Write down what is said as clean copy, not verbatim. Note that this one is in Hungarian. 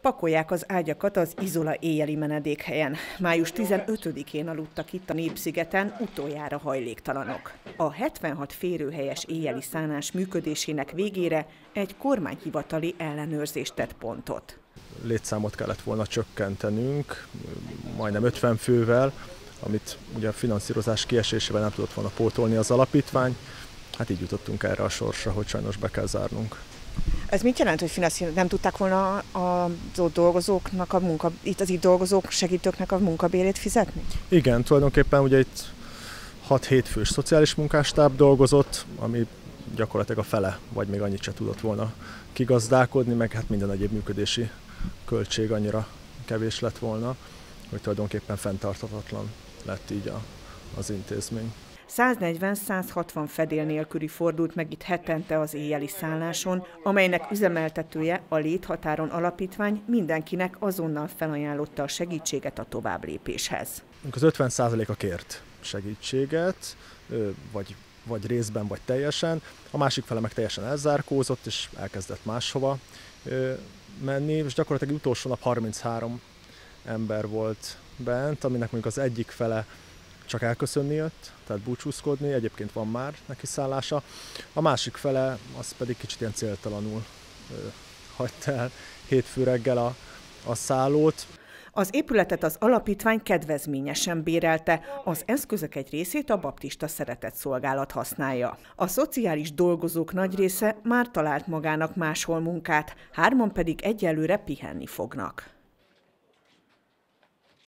Pakolják az ágyakat az Izola éjjeli menedékhelyen. Május 15-én aludtak itt a Népszigeten utoljára hajléktalanok. A 76 férőhelyes éjjeli szállás működésének végére egy kormányhivatali ellenőrzést tett pontot. Létszámot kellett volna csökkentenünk, majdnem 50 fővel, amit ugye a finanszírozás kiesésével nem tudott volna pótolni az alapítvány. Hát így jutottunk erre a sorsra, hogy sajnos be kell zárnunk. Ez mit jelent, hogy nem tudták volna az ott dolgozóknak itt dolgozók, segítőknek a munkabérét fizetni? Igen, tulajdonképpen ugye itt 6-7 fős szociális munkásstáb dolgozott, ami gyakorlatilag a fele, vagy még annyit se tudott volna kigazdálkodni, meg hát minden egyéb működési költség annyira kevés lett volna, hogy tulajdonképpen fenntarthatatlan lett így az intézmény. 140-160 fedél nélküli fordult meg itt hetente az éjjeli szálláson, amelynek üzemeltetője, a Léthatáron Alapítvány mindenkinek azonnal felajánlotta a segítséget a továbblépéshez. Az 50%-a kért segítséget, vagy részben, vagy teljesen, a másik fele meg teljesen elzárkózott, és elkezdett máshova menni, és gyakorlatilag utolsó nap 33 ember volt bent, aminek mondjuk az egyik fele csak elköszönni jött, tehát búcsúzkodni, egyébként van már neki szállása. A másik fele az pedig kicsit ilyen céltalanul hagyta el hétfő reggel a szállót. Az épületet az alapítvány kedvezményesen bérelte, az eszközök egy részét a baptista szeretetszolgálat használja. A szociális dolgozók nagy része már talált magának máshol munkát, 3 pedig egyelőre pihenni fognak.